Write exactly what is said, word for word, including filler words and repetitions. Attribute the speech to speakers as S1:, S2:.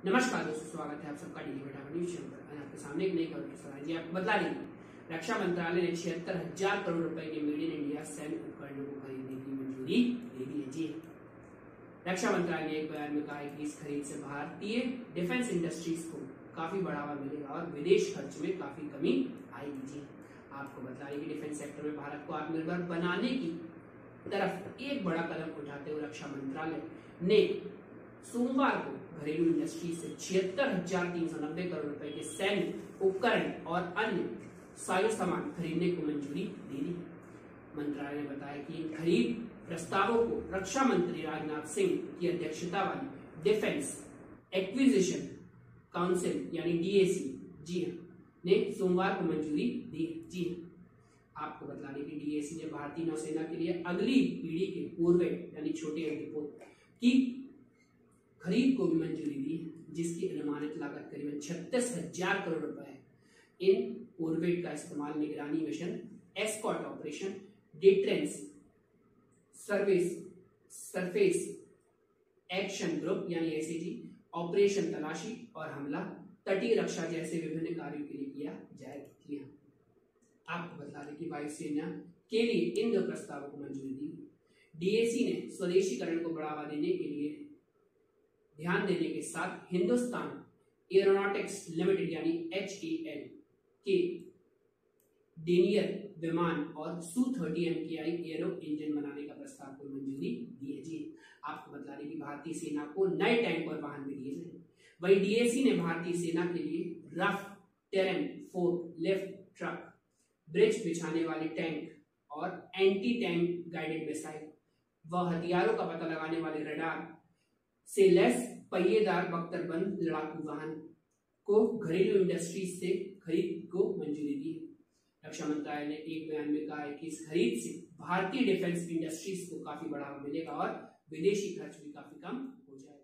S1: नमस्कार दोस्तों, स्वागत है आप सबका डी फटाफट न्यूज चैनल पर। आपके सामने एक नई खबर के साथ जी आपको बता देंगे रक्षा मंत्रालय ने छिहत्तर हजार करोड़ रुपए के मेड इन इंडिया सैन्य उपकरणों को खरीदने की मंजूरी दे दी है। जी रक्षा मंत्रालय ने एक बयान में कहा है कि इस खरीद से भारतीय डिफेंस इंडस्ट्रीज को काफी बढ़ावा मिलेगा और विदेश खर्च में काफी कमी आएगी। जी आपको बता दें कि डिफेंस सेक्टर में भारत को आत्मनिर्भर बनाने की तरफ एक बड़ा कदम उठाते हुए रक्षा मंत्रालय ने सोमवार को घरेलू इंडस्ट्री से छिहत्तर हजार तीन सौ नब्बे करोड़ रुपए के सैन्य उपकरण और अन्य साजो सामान खरीदने को मंजूरी दे दी। मंत्रालय ने बताया कि इन खरीद प्रस्तावों को रक्षा मंत्री राजनाथ सिंह की अध्यक्षता वाली डिफेंस एक्विजिशन काउंसिल यानी डीएसी जी ने सोमवार को मंजूरी दी। जी आपको बता दें कि डीएसी ने भारतीय नौसेना के लिए अगली पीढ़ी के कॉर्वेट यानी छोटे एंटीपोड की खरीद को भी मंजूरी दी, जिसकी अनुमानित लागत करीबन छत्तीस हजार करोड़ रुपए है। इन कॉर्वेट का इस्तेमाल निगरानी mission, escort operation, deterrence service, surface action group यानी एसएजी, ऑपरेशन तलाशी और हमला, तटीय रक्षा जैसे विभिन्न कार्यों के लिए किया जाएगा। आपको बता दें कि वायुसेना के लिए इन दो प्रस्तावों को मंजूरी दी। डीएसी ने स्वदेशीकरण को बढ़ावा देने के लिए ध्यान देने के साथ हिंदुस्तान एरोनॉटिक्स लिमिटेड यानी एच ए एल के डेनियर विमान और सू थर्टी एम के आई एरो इंजन बनाने का प्रस्ताव को मंजूरी दी है। जी आपको बता दें कि भारतीय सेना को नए टैंक और वाहन भी दिए गए। वही डीएसी ने भारतीय सेना के लिए rough terrain fork lift truck, bridge बिछाने वाले टैंक और एंटी टैंक गाइडेड मिसाइल व हथियारों का पता लगाने वाले रडार से लैस पहिएदार बख्तरबंद लड़ाकू वाहन को घरेलू इंडस्ट्री से खरीद को मंजूरी दी। रक्षा मंत्रालय ने एक बयान में कहा है कि इस खरीद से भारतीय डिफेंस इंडस्ट्रीज को काफी बढ़ावा मिलेगा और विदेशी खर्च भी काफी कम हो जाएगा।